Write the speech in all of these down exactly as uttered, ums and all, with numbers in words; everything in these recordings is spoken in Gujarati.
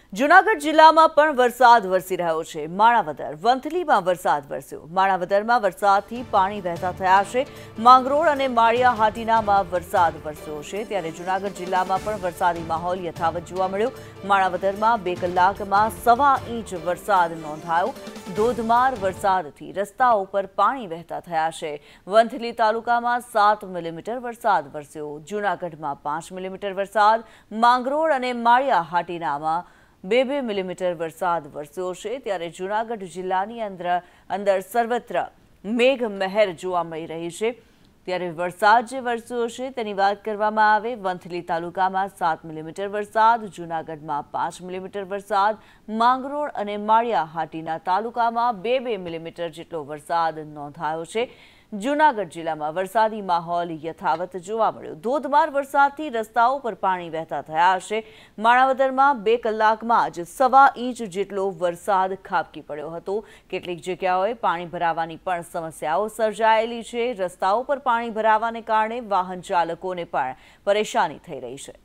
જૂનાગઢ જિલ્લામાં પણ વરસાદ વરસી રહ્યો છે। માણાવદર વંથલીમાં વરસાદ વરસ્યો। માણાવદરમાં વરસાદથી પાણી વહેતા થયા છે। માંગરોળ અને માળિયા હાટીનામાં વરસાદ વરસ્યો છે, ત્યારે જૂનાગઢ જિલ્લામાં પણ વરસાદી માહોલ યથાવત જોવા મળ્યો। માણાવદરમાં બે કલાકમાં સવા ઇંચ વરસાદ નોંધાયો। ધોધમાર વરસાદથી રસ્તાઓ પર પાણી વહેતા થયા છે। વંથલી તાલુકામાં સાત મિલીમીટર વરસાદ વરસ્યો। જૂનાગઢમાં પાંચ મિલીમીટર વરસાદ, માંગરોળ અને માળિયા હાટીનામાં બે બે મિલીમીટર વરસાદ વરસ્યો છે। ત્યારે જૂનાગઢ જિલ્લાની અંદર અંદર સર્વત્ર મેઘ મહેર જોવા મળી રહી છે। ત્યારે વરસાદ જે વરસ્યો છે તેની વાત કરવામાં આવે, વંથલી તાલુકામાં સાત મિલીમીટર વરસાદ, જૂનાગઢમાં પાંચ મિલીમીટર વરસાદ, માંગરોળ અને માળિયા હાટીના તાલુકામાં બે બે મિલીમીટર જેટલો વરસાદ નોંધાયો છે। જૂનાગઢ જિલ્લામાં વરસાદી માહોલ યથાવત જોવા મળ્યો। ધોધમાર વરસાદથી રસ્તાઓ પર પાણી વહેતા થયા છે। માણાવદરમાં બે કલાકમાં જ સવા ઇંચ જેટલો વરસાદ ખાબકી પડ્યો હતો। કેટલીક જગ્યાઓએ પાણી ભરાવાની પણ સમસ્યાઓ સર્જાયેલી છે। રસ્તાઓ પર પાણી ભરાવાને કારણે વાહન ચાલકોને પણ પરેશાની થઈ રહી છે।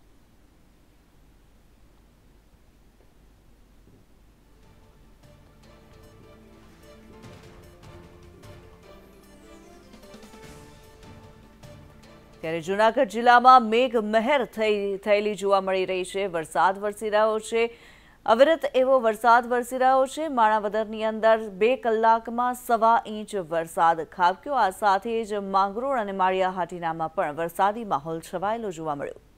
ત્યારે જૂનાગઢ જિલ્લામાં મેઘ મહેર થઈ થયેલી જોવા મળી રહી છે। વરસાદ વરસી રહ્યો છે, અવિરત એવો વરસાદ વરસી રહ્યો છે। માણાવદરની અંદર બે કલાકમાં સવા ઇંચ વરસાદ ખાબક્યો। આ સાથે જ માંગરોળ અને માળિયા હાટીનામાં પણ વરસાદી માહોલ છવાયેલો જોવા મળ્યો।